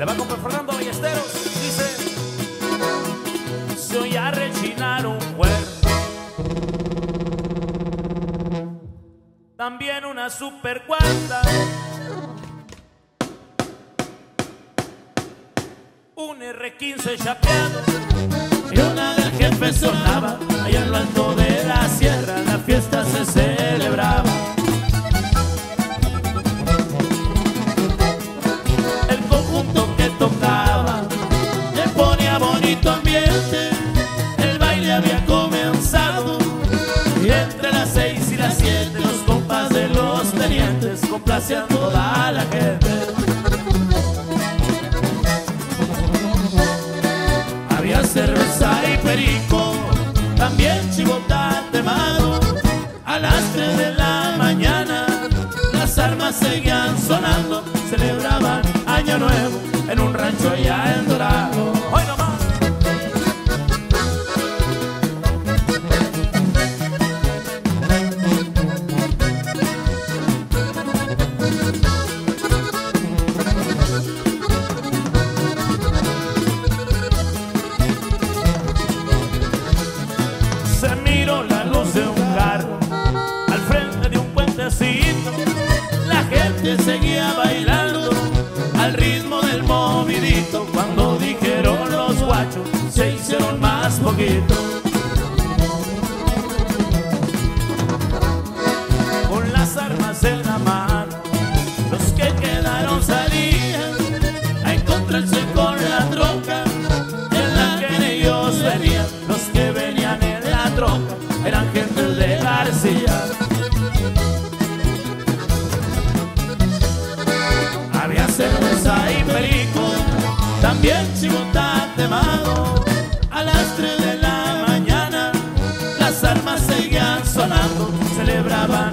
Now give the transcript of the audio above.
le va con Fernando Ballesteros. Dice: se oye a rechinar un cuerno, también una super cuarta, un R15 chapeado y una del jefe sonaba. Allá en lo alto de la sierra la fiesta se celebraba. El conjunto que tocaba le ponía bonito ambiente. El baile había comenzado y entre las 6 y las 7 los compas de los tenientes complacían toda la gente. Había cerveza y perico, también chivota temado. A las 3 de la mañana las armas seguían sonando. Celebraban Año Nuevo en un rancho allá en Dorado. ¡Hoy nomás! Se miró la luz de un carro al frente de un puentecito. La gente seguía bailando al ritmo del movidito. Cuando dijeron los guachos, se hicieron más poquito. Con las armas en la mano, los que quedaron salían a encontrarse con la troca en la que ellos venían. Los que venían en la troca eran gente de García. Había cerveza y perico, también chivota temado. A las 3 de la mañana las armas seguían sonando. Celebraban